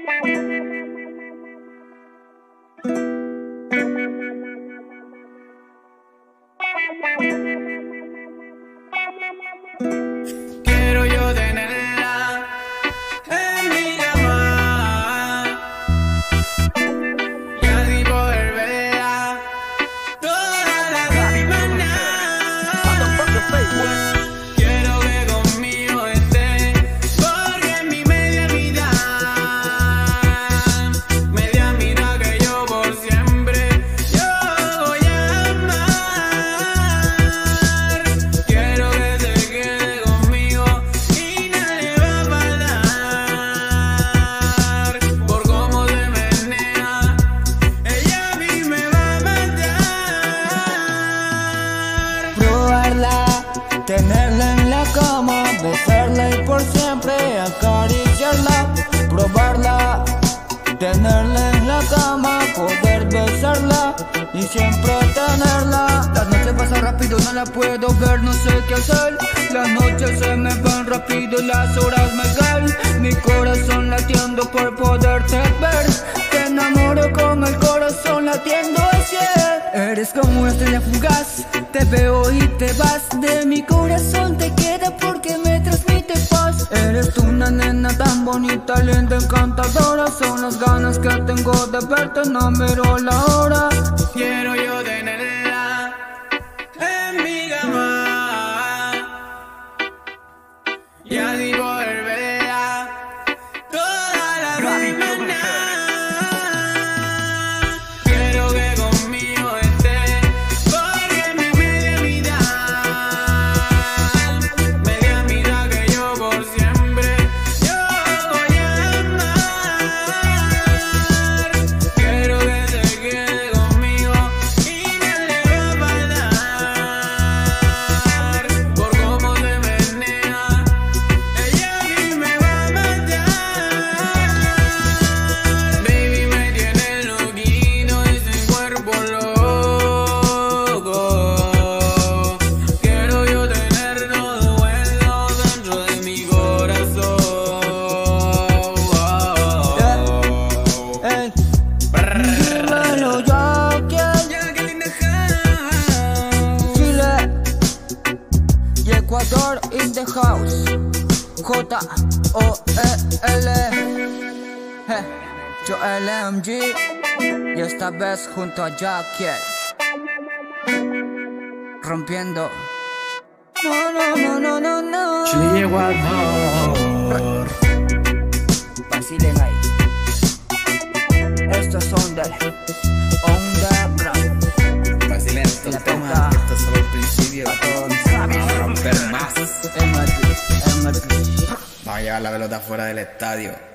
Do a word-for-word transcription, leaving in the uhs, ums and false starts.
Quiero yo tenerla en mi cama y así poder verla toda la semana. Quiero que conmigo esté, porque es mi media mitad, media mitad que yo por siempre yo voy a amar. Quiero que se quede conmigo y nadie va a faltar, por cómo se menea, ella a mí me va a matar. Probarla, tenerla en la cama, besarla y por siempre acariciarla. Probarla, tenerla en la cama, poder besarla y siempre tenerla. Las noches pasan rápido, no la puedo ver, no sé qué hacer. Las noches se me van rápido y las horas me caen. Mi corazón latiendo por poderte ver. Te enamoro con el corazón latiendo al cien. Eres como una estrella fugaz, te veo y te vas. De mi corazón te queda porque me transmite paz. Eres tú una nena tan bonita, linda, encantadora. Son las ganas que tengo de verte, no miro la hora. Quiero yo tenerla en mi cama y así poder verla toda la semana. Quiero que conmigo esté, porque es mi media mitad, media mitad que yo por siempre yo voy a amar. Quiero que se quede conmigo y nadie va a faltar, por cómo se menea, ella a mí me va a matar. Baby, me tiene loquito ese cuerpo loco. Quiero yo tener todo eso dentro de mi corazón. Ey, dímelo, Jackie, Jackie in the house. Chile y Ecuador in the house. J O E L eh, yo L M G y esta vez junto a Jackie rompiendo. No, no, no, no, no, no. Chile y Ecuador. Vacilen ahí. Estos son del underground. Vacilen La estos toca. temas, que esto es solo el principio. Vamos a romper más. M D, M D. Vamos a llevar la pelota fuera del estadio.